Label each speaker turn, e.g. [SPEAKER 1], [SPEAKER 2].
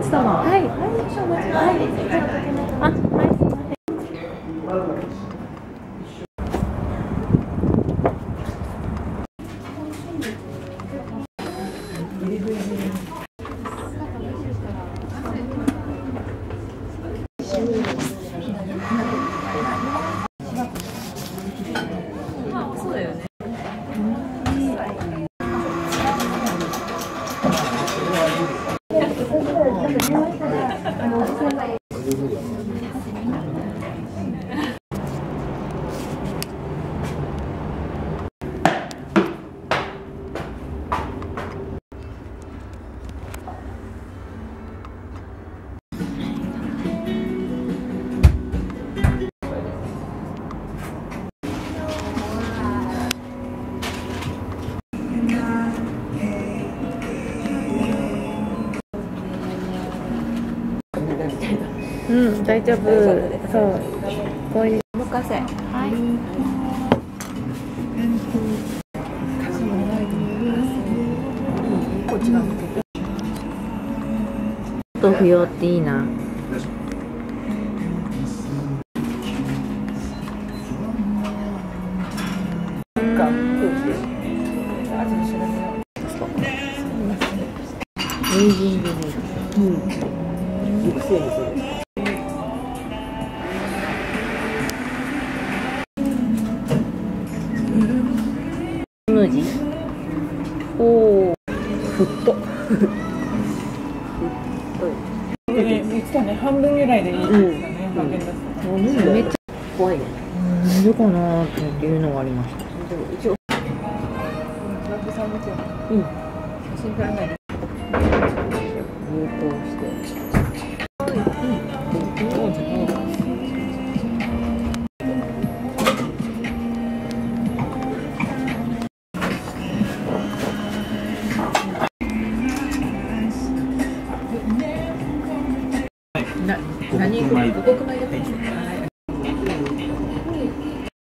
[SPEAKER 1] ち様。はい。はい。あ、はい。すみません。そうだよね。うん、大丈夫。そう。こういう。任せ。はい。こっち側向けて。と不要っていいな。エイジングに。うん。熟成にする。スムージー。おお。ふっと。
[SPEAKER 2] 言ってたね、半分ぐらいでいいですよね。
[SPEAKER 1] めっちゃ怖いね。なんでかなーっていうのがありました。一応。うん。写真撮らないで。入稿して。何？五穀米だったんですか？